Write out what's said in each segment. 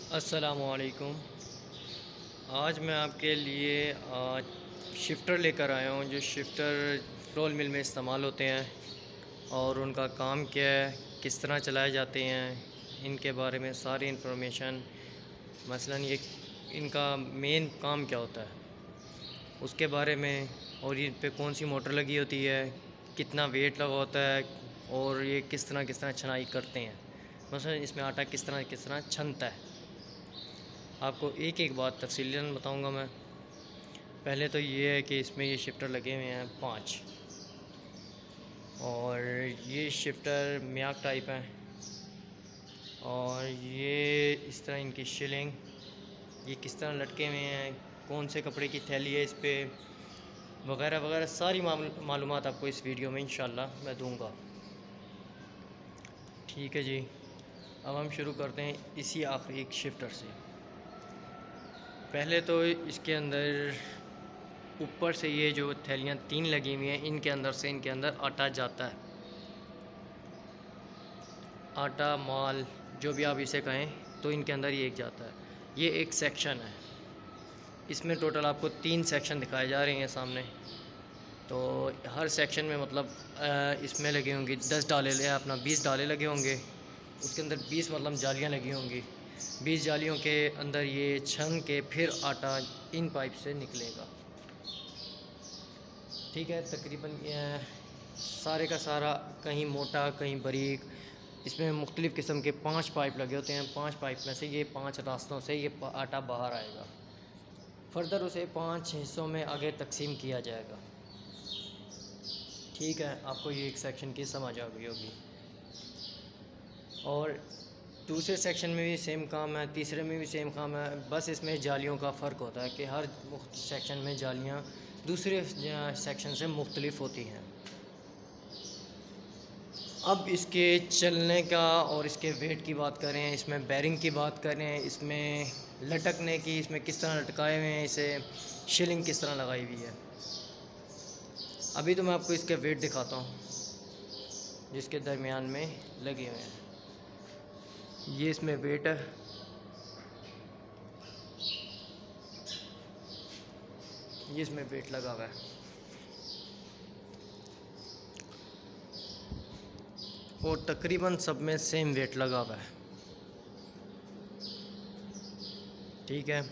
अस्सलामुअलैकुम। आज मैं आपके लिए शिफ्टर लेकर आया हूँ जो शिफ्टर रोल मिल में इस्तेमाल होते हैं और उनका काम क्या है, किस तरह चलाए जाते हैं, इनके बारे में सारी इन्फॉर्मेशन। मसलन ये इनका मेन काम क्या होता है उसके बारे में, और इन पे कौन सी मोटर लगी होती है, कितना वेट लगा होता है और ये किस तरह छनाई करते हैं। मसलन इसमें आटा किस तरह छनता है, आपको एक एक बात तफसीलन बताऊंगा मैं। पहले तो ये है कि इसमें ये शिफ्टर लगे हुए हैं 5, और ये शिफ्टर म्याक टाइप हैं, और ये इस तरह इनकी शिलिंग, ये किस तरह लटके हुए हैं, कौन से कपड़े की थैली है इस पर, वगैरह वगैरह सारी मालूमात आपको इस वीडियो में इंशाल्लाह मैं दूंगा। ठीक है जी, अब हम शुरू करते हैं इसी आखिरी एक शिफ्टर से। पहले तो इसके अंदर ऊपर से ये जो थैलियाँ 3 लगी हुई हैं, इनके अंदर आटा जाता है। आटा माल जो भी आप इसे कहें, तो इनके अंदर ये एक जाता है। ये एक सेक्शन है, इसमें टोटल आपको 3 सेक्शन दिखाए जा रहे हैं सामने। तो हर सेक्शन में मतलब इसमें लगे होंगे 10 डाले या अपना 20 डाले लगे होंगे, उसके अंदर 20 मतलब जालियाँ लगी होंगी। 20 जालियों के अंदर ये छन के फिर आटा इन पाइप से निकलेगा। ठीक है, तकरीबन सारे का सारा कहीं मोटा कहीं बारीक, इसमें मुख्तलिफ़ किस्म के 5 पाइप लगे होते हैं। 5 पाइप में से ये 5 रास्तों से ये आटा बाहर आएगा। फर्दर उसे 5 हिस्सों में आगे तकसीम किया जाएगा। ठीक है, आपको ये एक सेक्शन की समझ आ गई होगी। और दूसरे सेक्शन में भी सेम काम है, तीसरे में भी सेम काम है, बस इसमें जालियों का फ़र्क होता है कि हर सेक्शन में जालियाँ दूसरे सेक्शन से मुख्तलिफ़ होती हैं। अब इसके चलने का और इसके वेट की बात करें, इसमें बेरिंग की बात करें, इसमें लटकने की, इसमें किस तरह लटकाए हुए हैं, इसे शिलिंग किस तरह लगाई हुई है। अभी तो मैं आपको इसके वेट दिखाता हूँ जिसके दरमियान में लगे हुए हैं। ये इसमें वेट है, ये इसमें वेट लगा हुआ है, और तकरीबन सब में सेम वेट लगा हुआ है। ठीक है,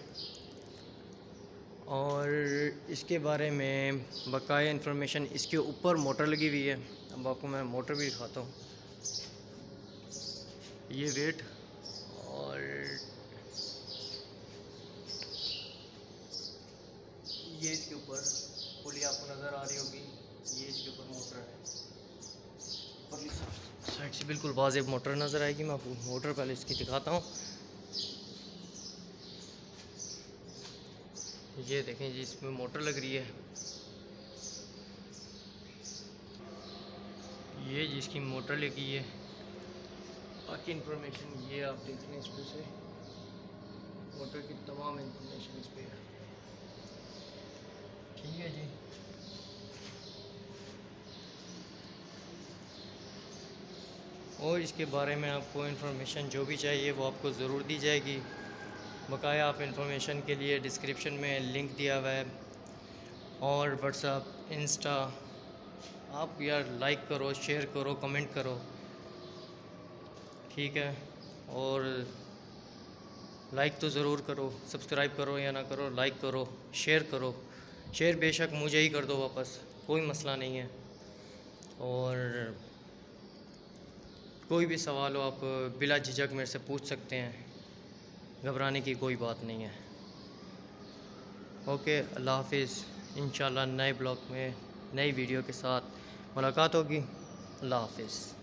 और इसके बारे में बकाया इन्फॉर्मेशन, इसके ऊपर मोटर लगी हुई है। अब आपको मैं मोटर भी दिखाता हूँ। ये वेट, और ये इसके ऊपर पुली आपको नज़र आ रही होगी, ये इसके ऊपर मोटर है। ऊपरली साइड से बिल्कुल वाज़ेह मोटर नज़र आएगी। मैं आपको मोटर पहले इसकी दिखाता हूँ। ये देखें जी, इसमें मोटर लग रही है। ये जिसकी मोटर लगी है, बाकी इन्फॉर्मेशन ये आप देख लें। इस पर से मोटर की तमाम इन्फॉर्मेशन इस पर है। ठीक है जी, और इसके बारे में आपको इन्फॉर्मेशन जो भी चाहिए वो आपको ज़रूर दी जाएगी। बकाया आप इन्फॉर्मेशन के लिए डिस्क्रिप्शन में लिंक दिया हुआ है, और व्हाट्सएप, इंस्टा, आप यार लाइक करो, शेयर करो, कमेंट करो। ठीक है, और लाइक तो ज़रूर करो, सब्सक्राइब करो या ना करो, लाइक करो, शेयर करो। शेयर बेशक मुझे ही कर दो वापस, कोई मसला नहीं है। और कोई भी सवाल हो आप बिला झिझक मेरे से पूछ सकते हैं, घबराने की कोई बात नहीं है। ओके, अल्लाह हाफिज़। इंशाल्लाह नए ब्लॉग में नई वीडियो के साथ मुलाकात होगी। अल्लाह हाफिज़।